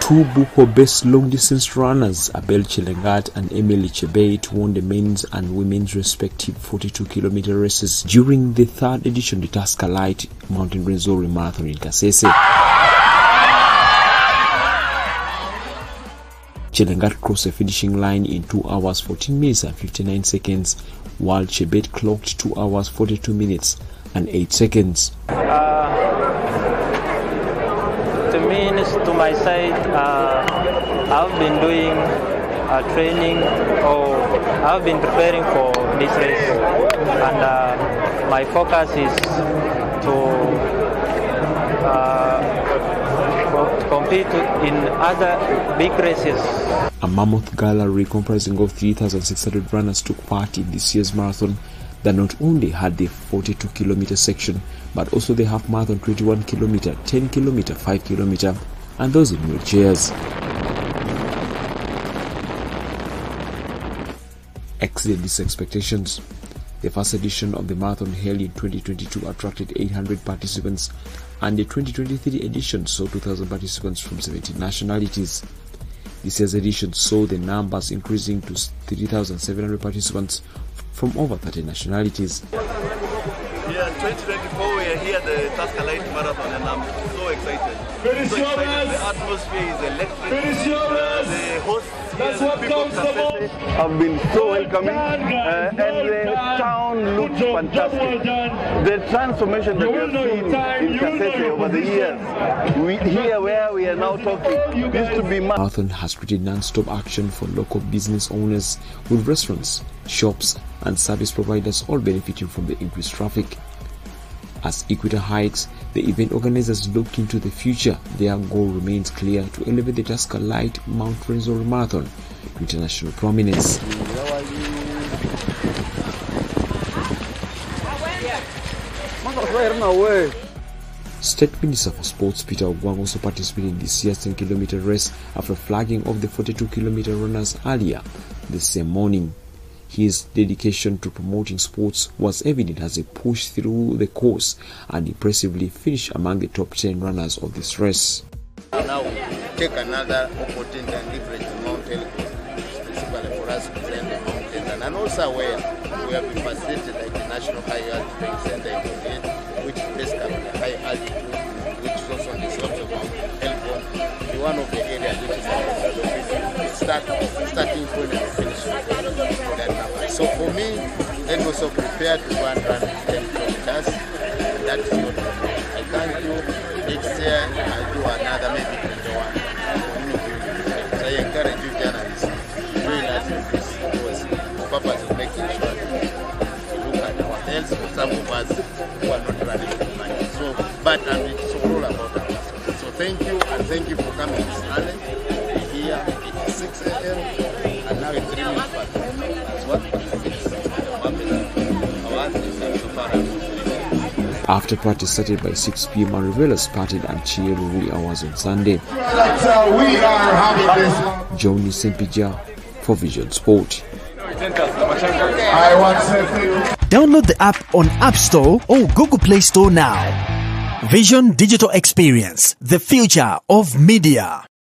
Two Buko Best Long-Distance runners, Abel Chelengat and Emily Chebet, won the men's and women's respective 42-kilometer races during the third edition of the Tusker Light Mountain Rwenzori Marathon in Kasese. Chelengat crossed the finishing line in 2 hours 14 minutes and 59 seconds, while Chebet clocked 2 hours 42 minutes and 8 seconds. To my side, I've been doing training, or I've been preparing for this race, and my focus is to compete in other big races. A mammoth gallery comprising of 3,600 runners took part in this year's marathon that not only had the 42-kilometer section, but also the half marathon 21-kilometer, 10-kilometer, 5-kilometer, and those in wheelchairs. Exceeded these expectations. The first edition of the marathon held in 2022 attracted 800 participants, and the 2023 edition saw 2,000 participants from 17 nationalities. This year's edition saw the numbers increasing to 3,700 participants from over 30 nationalities. Yeah, in 2024 we are here at the Tusker Light Marathon, and I'm so excited. The atmosphere is electric. The hosts here, the people of Kasese have been so welcoming, and the town looks fantastic. The transformation that we have seen in Kasese over the years, here where we are now talking, used to be marathon has created non-stop action for local business owners, with restaurants, shops and service providers all benefiting from the increased traffic. As Equator Heights, the event organizers look into the future, their goal remains clear: to elevate the Tusker Light Mount Rwenzori Marathon to international prominence. State Minister for Sports Peter Ogwang also participated in this year's 10-kilometer race after flagging off the 42-kilometer runners earlier the same morning. His dedication to promoting sports was evident as he pushed through the course and impressively finished among the top 10 runners of this race. Now take another opportunity and leverage the mountain, especially for us to train the mountains, and also where we have been facilitated like the National High Altitude Center in Korea, which is based on the high altitude, which is also on the slopes of Mount Elgon, one of the areas which is starting point and finishing point for that number. So for me, I'm also prepared to go and run 10 kilometers, and that is what I thank you. Next year I'll do another, maybe 21. So I encourage you journalists to join us in this, because the purpose of making sure to look at our health for some of us who are not running for money. So, but it's all about us. So thank you, and thank you for coming this early. Here at 6 a.m. and now it's 3 minutes past. That's what After practice started by 6 p.m. and revelers parted and cheered wee hours on Sunday. Johnny Sempija for Vision Sport. Download the app on App Store or Google Play Store now. Vision Digital Experience, the future of media.